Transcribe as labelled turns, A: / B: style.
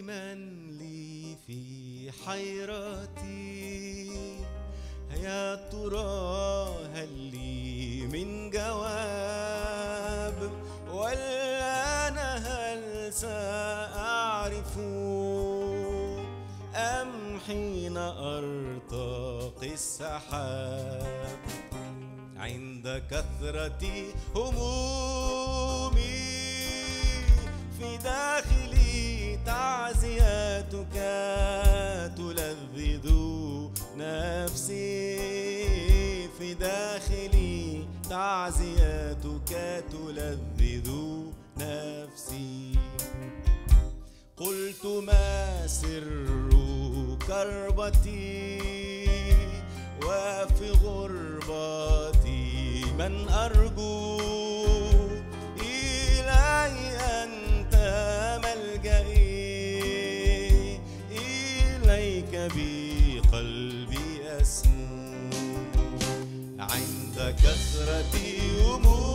A: من لي في حيرتي، يا ترى هل لي من جواب؟ ولا أنا هل سأعرف أم حين أرتقي السحاب؟ عند كثرة همومي في داخلي تعزياتك تلذذ نفسي، في داخلي تعزياتك تلذذ نفسي. قلت ما سر كربتي وفي غربتي من أرجو؟ إلهي أنت ملجئي، إليك بقلبي أسمو. عند كثرة همومي